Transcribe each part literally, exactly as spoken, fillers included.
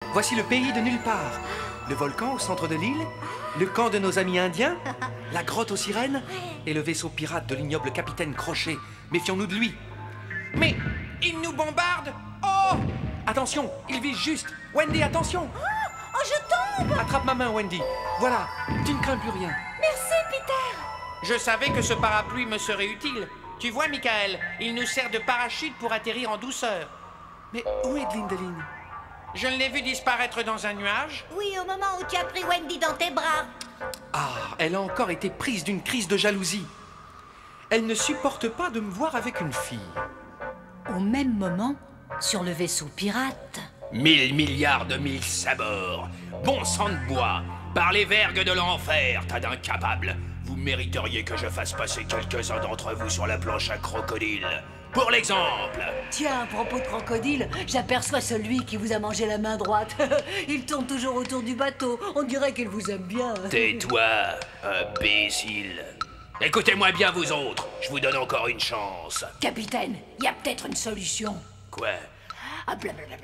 voici le pays de nulle part. Le volcan au centre de l'île, le camp de nos amis indiens, la grotte aux sirènes et le vaisseau pirate de l'ignoble capitaine Crochet. Méfions-nous de lui. Mais il nous bombarde. Oh! Attention, il vise juste. Wendy, attention! Oh, oh, je tombe! Attrape ma main, Wendy. Voilà, tu ne crains plus rien. Merci, Peter. Je savais que ce parapluie me serait utile. Tu vois, Michael, il nous sert de parachute pour atterrir en douceur. Mais où est Glindeline? Je l'ai vu disparaître dans un nuage. Oui, au moment où tu as pris Wendy dans tes bras. Ah, elle a encore été prise d'une crise de jalousie. Elle ne supporte pas de me voir avec une fille. Au même moment, sur le vaisseau pirate... Mille milliards de mille sabords. Bon sang de bois. Par les vergues de l'enfer, tas d'incapables. Vous mériteriez que je fasse passer quelques-uns d'entre vous sur la planche à crocodile. Pour l'exemple. Tiens, à propos de crocodile, j'aperçois celui qui vous a mangé la main droite. Il tourne toujours autour du bateau. On dirait qu'il vous aime bien. Tais-toi, imbécile. Écoutez-moi bien, vous autres. Je vous donne encore une chance. Capitaine, il y a peut-être une solution. Quoi? Ah, blablabla.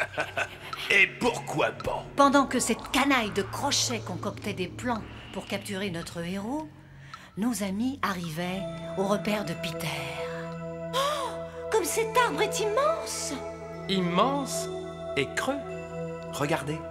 Et pourquoi pas? Pendant que cette canaille de Crochet concoctait des plans pour capturer notre héros, nos amis arrivaient au repère de Peter. Comme cet arbre est immense. Immense et creux. Regardez.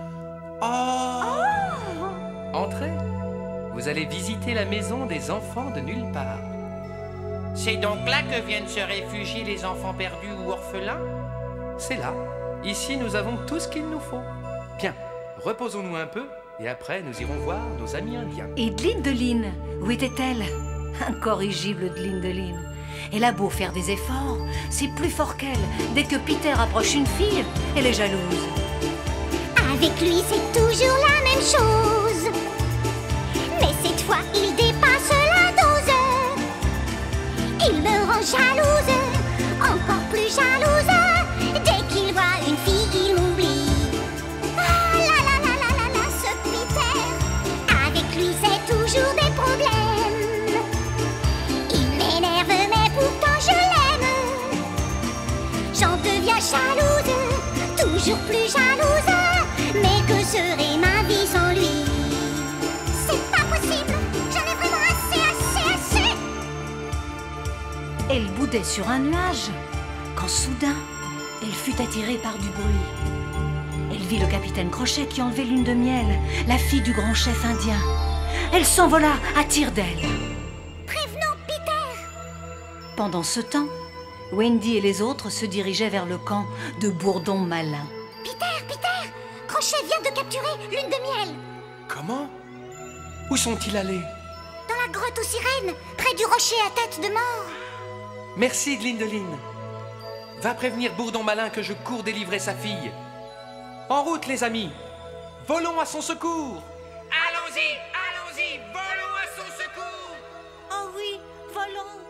Oh! Entrez. Vous allez visiter la maison des enfants de nulle part. C'est donc là que viennent se réfugier les enfants perdus ou orphelins? C'est là. Ici, nous avons tout ce qu'il nous faut. Bien, reposons-nous un peu et après, nous irons voir nos amis indiens. Et Glindeline, où était-elle? Incorrigible Glindeline. Elle a beau faire des efforts, c'est plus fort qu'elle. Dès que Peter approche une fille, elle est jalouse. Avec lui, c'est toujours la même chose. Mais cette fois, il dépasse la dose. Il me rend jalouse, encore plus jalouse. Dès qu'il voit une fille, il m'oublie. Ah là là là là là là, ce Peter. Avec lui, c'est toujours des problèmes. Il m'énerve, mais pourtant je l'aime. J'en deviens jalouse, toujours plus jalouse. Mais que serait ma vie sans lui? C'est pas possible, j'en ai vraiment assez, assez, assez. Elle boudait sur un nuage, quand soudain, elle fut attirée par du bruit. Elle vit le capitaine Crochet qui enlevait Lune de Miel, la fille du grand chef indien. Elle s'envola à tire d'aile. Prévenons Peter. Pendant ce temps, Wendy et les autres se dirigeaient vers le camp de Bourdon Malin. Peter, Peter, Crochet vient de capturer Lune de Miel. Comment? Où sont-ils allés? Dans la grotte aux sirènes, près du rocher à tête de mort. Merci, Glindeline. Va prévenir Bourdon Malin que je cours délivrer sa fille. En route, les amis. Volons à son secours. Allons-y, allons-y, volons à son secours. Oh oui, volons.